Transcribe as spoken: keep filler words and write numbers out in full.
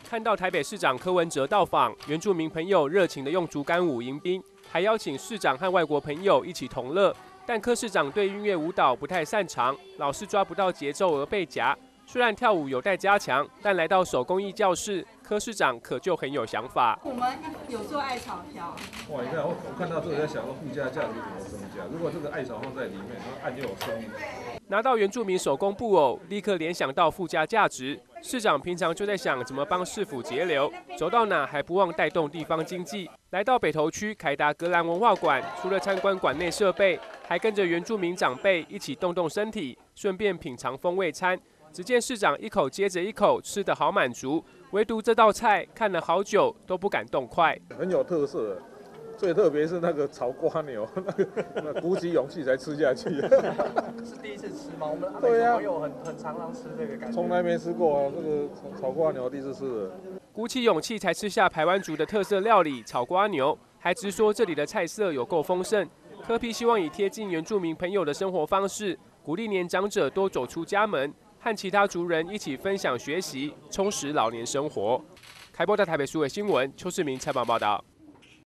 看到台北市长柯文哲到访，原住民朋友热情地用竹竿舞迎宾，还邀请市长和外国朋友一起同乐。但柯市长对音乐舞蹈不太擅长，老是抓不到节奏而被夹。虽然跳舞有待加强，但来到手工艺教室，柯市长可就很有想法。 我们有做艾草条。 哇，你看我我看到这个在想说附加价值怎么增加？如果这个艾草放在里面，然后按就有声音。 拿到原住民手工布偶，立刻联想到附加价值。市长平常就在想怎么帮市府节流，走到哪还不忘带动地方经济。来到北投区凯达格兰文化馆，除了参观馆内设备，还跟着原住民长辈一起动动身体，顺便品尝风味餐。只见市长一口接着一口吃得好满足，唯独这道菜看了好久都不敢动筷。 很有特色，最特别是那个炒瓜牛，那个那鼓起勇气才吃下去。 是第一次吃吗？我们对呀，朋友很很常常吃这个感觉。 从来没吃过啊，这个炒瓜牛第一次吃的。 鼓起勇气才吃下排湾族的特色料理炒瓜牛，还直说这里的菜色有够丰盛。柯 P 希望以贴近原住民朋友的生活方式，鼓励年长者多走出家门。和其他族人一起分享学习，充实老年生活。开播的台北数位新闻，邱世明采访报道。